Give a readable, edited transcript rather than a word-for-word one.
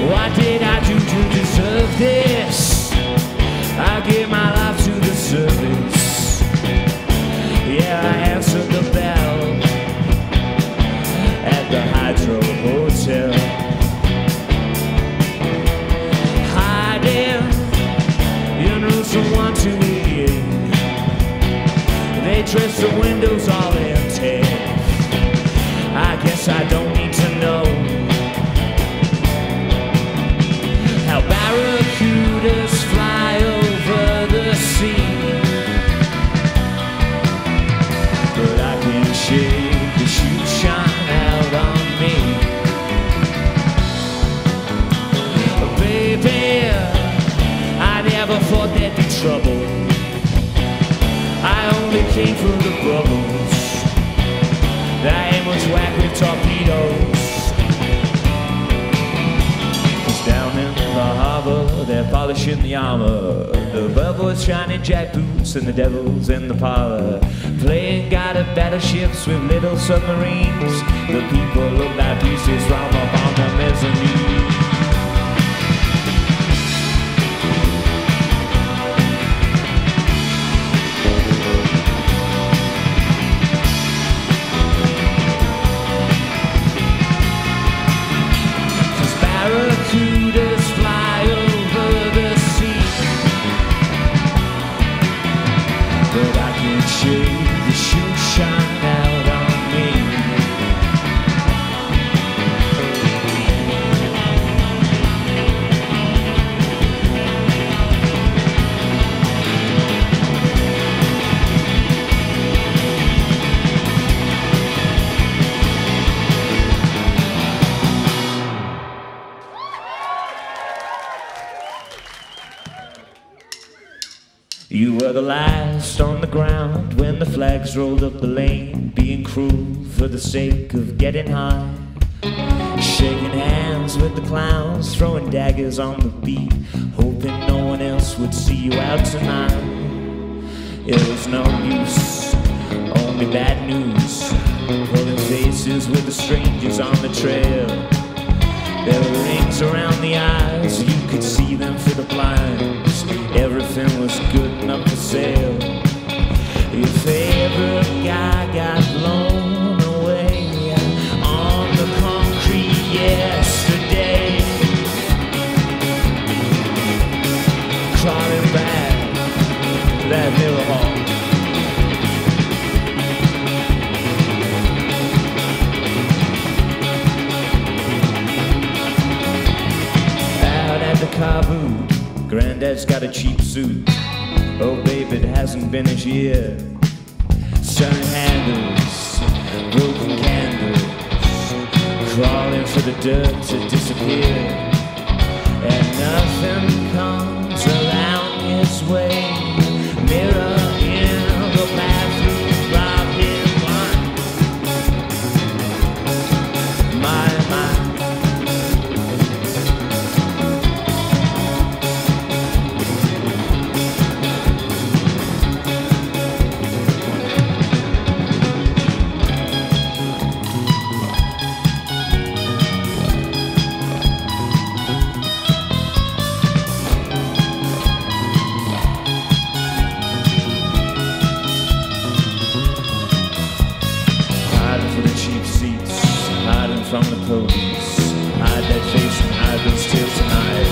What did I do to deserve this? I gave my life to the service. Yeah, I answered the bell at the Hydro Hotel. Hiding in rooms from 1 to 88. They dress the windows all in tape. I guess I don't need to know how barracudas fly over the sea, but I can shake the shoe shine out on me. Baby, I never thought there'd be trouble. I only came for the bubbles. I ain't much whack with torpedoes. 'Cause down in the harbor, they're polishing the armor. The bubbles shining jack boots and the devil's in the parlor, playing guided battleships with little submarines. The people look like pieces from up on the mezzanine. Barracudas fly over the sea, but I can shake the shoe shine out on me. You were the last on the ground when the flags rolled up the lane, being cruel for the sake of getting high, shaking hands with the clowns, throwing daggers on the beat, hoping no one else would see you out tonight. It was no use, only bad news, pulling faces with the strangers on the trail. There were rings around the eyes, you could see them through the blinds. Everything was good enough for sale. Your favorite guy got blown away on the concrete yesterday. Crawling back to that Mirrorhall. The car boot, Granddad's got a cheap suit. Oh babe, it hasn't been a year. Selling handles, broken candles, crawling for the dirt to disappear. And nothing comes around his way. Mirror in the bathroom, rob him blind. My. From the police, hide that face and hide those tears tonight.